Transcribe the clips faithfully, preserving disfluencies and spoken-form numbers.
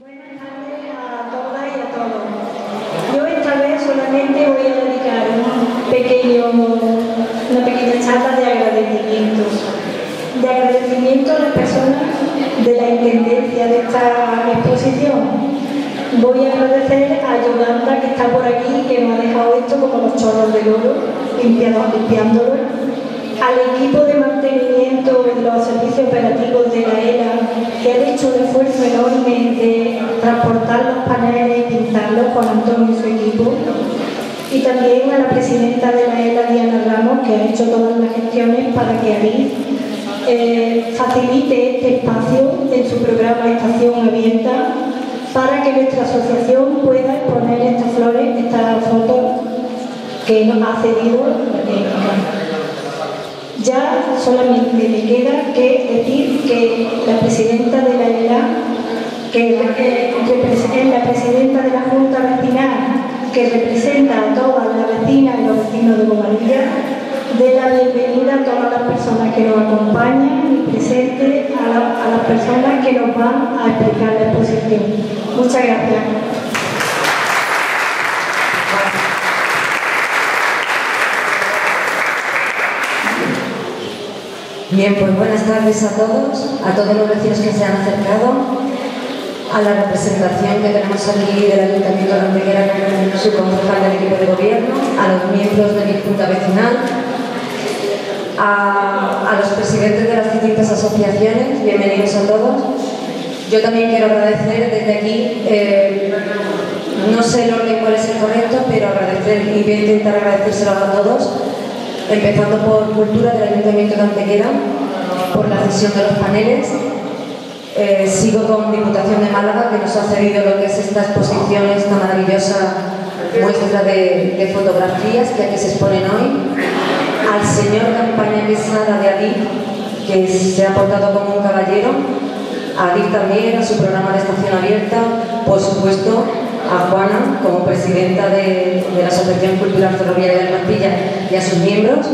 Buenas tardes a todas y a todos. Yo esta vez solamente voy a dedicar un pequeño, una pequeña charla de agradecimiento. De agradecimiento a las personas de la intendencia de esta exposición. Voy a agradecer a Yolanda, que está por aquí, que nos ha dejado esto como los chorros del oro, limpiándolo. Al equipo de mantenimiento de los servicios operativos de la E L A, que ha hecho un esfuerzo enorme de transportar los paneles y pintarlos con Antonio y su equipo. Y también a la presidenta de la E L A, Diana Ramos, que ha hecho todas las gestiones para que Adif eh, facilite este espacio en su programa Estación Abierta, para que nuestra asociación pueda exponer estas flores, estas fotos que nos ha cedido. Ya solamente me queda que decir que la presidenta de la E L A, que eh, es la presidenta de la Junta Vecinal, que representa a todas las vecinas y los vecinos de Bobadilla, de la bienvenida a todas las personas que nos acompañan y presente a, la, a las personas que nos van a explicar la exposición. Muchas gracias. Bien, pues buenas tardes a todos, a todos los vecinos que se han acercado, a la representación que tenemos aquí del Ayuntamiento de Antequera con su concejal del equipo de gobierno, a los miembros de mi Junta Vecinal, a, a los presidentes de las distintas asociaciones, bienvenidos a todos. Yo también quiero agradecer desde aquí, eh, no sé el orden cuál es el correcto, pero agradecer y voy a intentar agradecérselo a todos, empezando por Cultura del Ayuntamiento de Antequera, por la cesión de los paneles. Eh, sigo con Diputación de Málaga, que nos ha cedido lo que es esta exposición, esta maravillosa muestra de, de fotografías que aquí se exponen hoy. Al señor Campaña Quesada de Adif, que se ha portado como un caballero. A Adif también, a su programa de Estación Abierta. Por supuesto, a Juana, como presidenta de, de la Asociación Cultural Ferroviaria de Mantilla, y a sus miembros.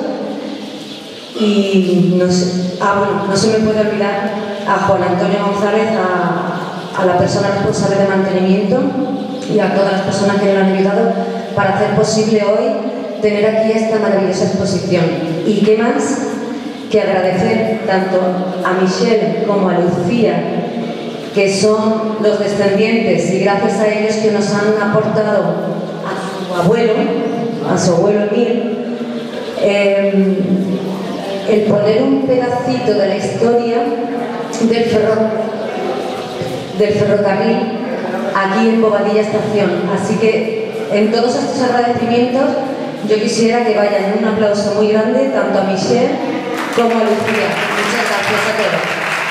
Y no, sé, ah, bueno, no se me puede olvidar a Juan Antonio González, a, a la persona responsable de mantenimiento y a todas las personas que le han ayudado para hacer posible hoy tener aquí esta maravillosa exposición. Y qué más que agradecer tanto a Michelle como a Lucía, que son los descendientes, y gracias a ellos que nos han aportado a su abuelo, a su abuelo Emil, eh, el poner un pedacito de la historia del, ferro, del ferrocarril aquí en Bobadilla Estación. Así que en todos estos agradecimientos yo quisiera que vayan un aplauso muy grande tanto a Michelle como a Lucía. Muchas gracias a todos.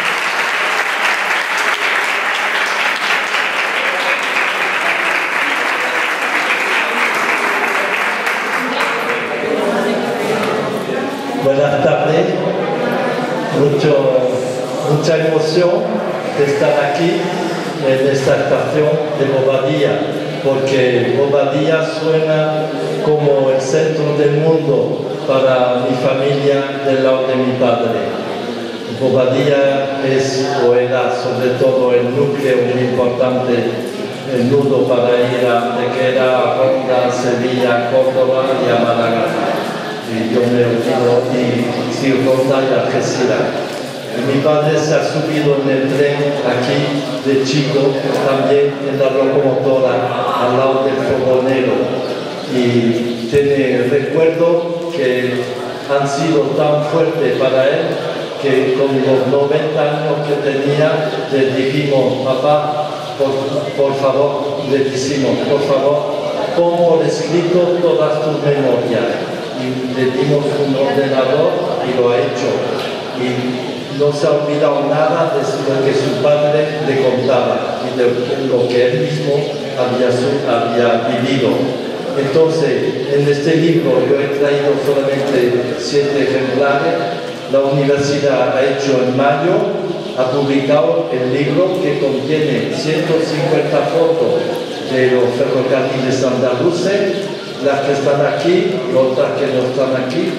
Buenas tardes, Mucho, mucha emoción de estar aquí en esta estación de Bobadilla, porque Bobadilla suena como el centro del mundo para mi familia del lado de mi padre. Bobadilla es o era sobre todo el núcleo muy importante, el nudo para ir a Antequera, a Ronda, Sevilla, Córdoba y a Málaga. Y yo me olvido y Circonda y Algeciras. Mi padre se ha subido en el tren aquí de chico, también en la locomotora, al lado del fogonero. Y tiene el recuerdo que han sido tan fuertes para él que con los noventa años que tenía le dijimos, papá, por, por favor, le decimos, por favor, pon por escrito todas tus memorias. Y le dimos un ordenador y lo ha hecho. Y no se ha olvidado nada de lo que su padre le contaba y de lo que él mismo había, había vivido. Entonces, en este libro yo he traído solamente siete ejemplares. La universidad ha hecho en mayo, ha publicado el libro que contiene ciento cincuenta fotos de los ferrocarriles andaluces, las que están aquí y otras que no están aquí,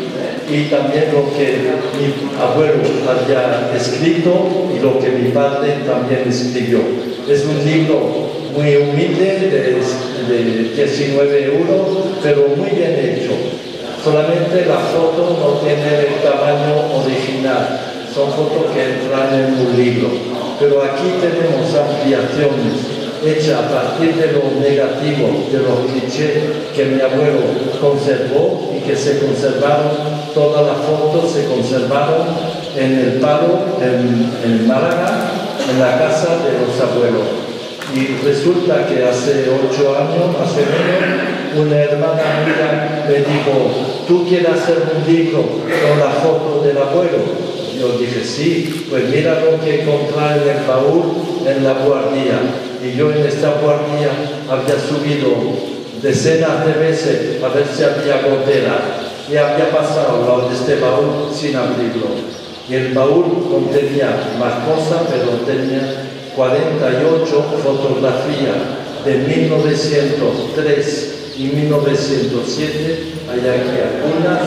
y también lo que mi abuelo había escrito y lo que mi padre también escribió. Es un libro muy humilde, de, de diecinueve euros, pero muy bien hecho. Solamente la foto no tiene el tamaño original, son fotos que entran en un libro. Pero aquí tenemos ampliaciones hechas a partir de lo negativo, de los clichés que mi abuelo conservó y que se conservaron, todas las fotos se conservaron en el Palo, en, en Málaga, en la casa de los abuelos. Y resulta que hace ocho años, más o menos, una hermana mía me dijo, ¿tú quieres hacer un libro con la foto del abuelo? Yo dije, sí, pues mira lo que encontré en el baúl, en la guardia. Y yo en esta guardia había subido decenas de veces a ver si había gotera. Y había pasado al lado de este baúl sin abrirlo. Y el baúl contenía más cosas, pero tenía cuarenta y ocho fotografías de mil novecientos tres y mil novecientos siete, hay aquí algunas,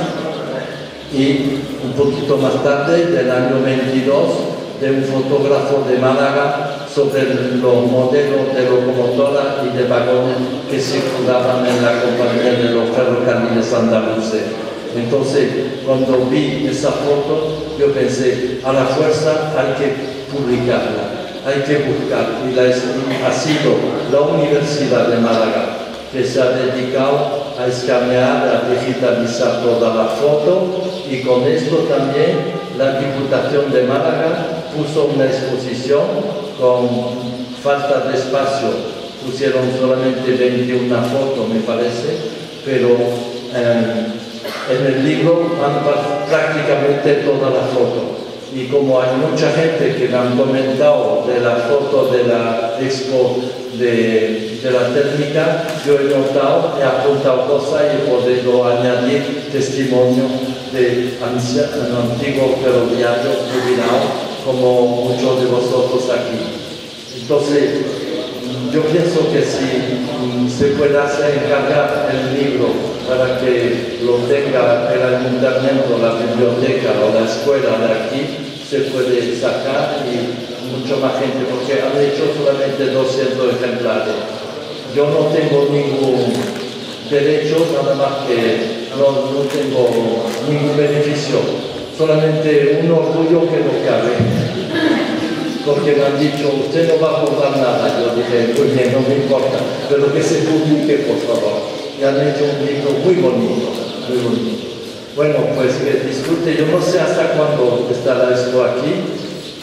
y un poquito más tarde, del año veintidós, de un fotógrafo de Málaga sobre los modelos de locomotoras y de vagones que circulaban en la compañía de los ferrocarriles andaluces. Entonces, cuando vi esa foto, yo pensé, a la fuerza hay que publicarla. Hay que buscar, y la, ha sido la Universidad de Málaga que se ha dedicado a escanear, a digitalizar toda la foto, y con esto también la Diputación de Málaga puso una exposición con falta de espacio, pusieron solamente veintiuna fotos, me parece, pero eh, en el libro van prácticamente todas las fotos. Y como hay mucha gente que me han comentado de la foto de la expo de, de la técnica, yo he notado, he apuntado cosas y he podido añadir testimonio de antiguos ferroviarios jubilados, como muchos de vosotros aquí. Entonces, yo pienso que si se puede hacer encargar el libro para que lo tenga el ayuntamiento, la biblioteca o la escuela de aquí, se puede sacar y mucho más gente, porque han hecho solamente doscientos ejemplares. Yo no tengo ningún derecho, nada más que no, no tengo ningún beneficio, solamente un orgullo que no cabe. Porque me han dicho, usted no va a cobrar nada. Yo dije, muy bien, no me importa, pero que se publique, por favor. Y han hecho un libro muy bonito, muy bonito. Bueno, pues que disfrute. Yo no sé hasta cuándo estará esto aquí.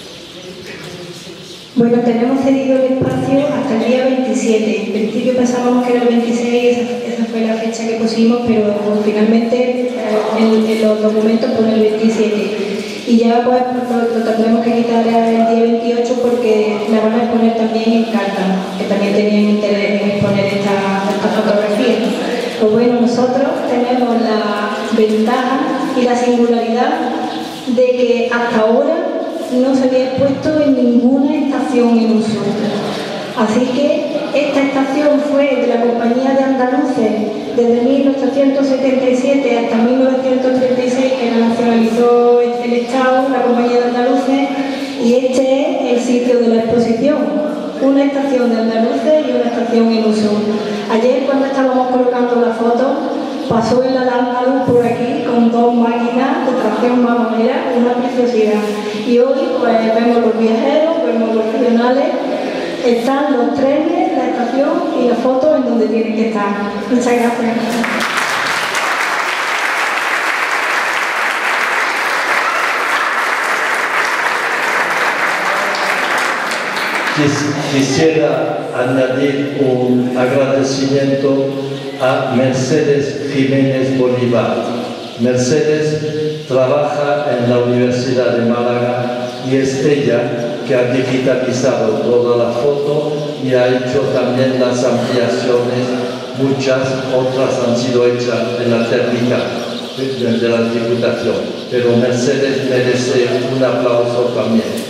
Bueno, tenemos cedido el espacio hasta el día veintisiete. En principio pensábamos que era el veintiséis, esa fue la fecha que pusimos, pero finalmente en, en los documentos pone el veintisiete. Y ya pues lo, lo tendremos que quitar el día veintiocho porque la van a exponer también en Carta, que también tenían interés en exponer esta, esta fotografía. Pues bueno, nosotros tenemos la ventaja y la singularidad de que hasta ahora no se había expuesto en ninguna estación en uso. Así que esta estación fue de la Compañía de Andaluces desde mil ochocientos setenta y siete hasta mil novecientos treinta y seis, que la nacionalizó el Estado, la Compañía de Andaluces, y este es el sitio de la exposición, una estación de Andaluces y una estación en uso. Ayer, cuando estábamos colocando la foto, pasó el andaluz por aquí con dos máquinas de tracción vagonera, una preciosidad. Y hoy pues vemos los viajeros, vemos los regionales, están los trenes, la estación y la foto en donde tienen que estar. Muchas gracias. Quisiera añadir un agradecimiento a Mercedes Jiménez Bolívar. Mercedes trabaja en la Universidad de Málaga y es ella que ha digitalizado toda la foto y ha hecho también las ampliaciones. Muchas otras han sido hechas en la técnica de la Diputación, pero Mercedes merece un aplauso también.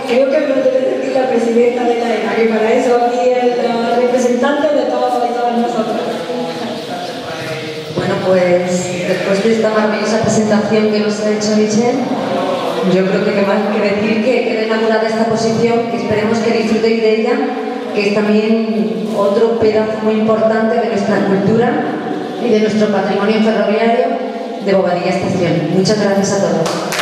creo que me lo debe decir la presidenta de la E N A, que para eso aquí es la representante de todos y todas nosotros. Bueno, pues después de esta maravillosa presentación que nos ha hecho Michelle, yo creo que qué más que decir que queda inaugurada esta posición, que esperemos que disfrutéis de ella, que es también otro pedazo muy importante de nuestra cultura y de nuestro patrimonio ferroviario de Bobadilla Estación. Muchas gracias a todos.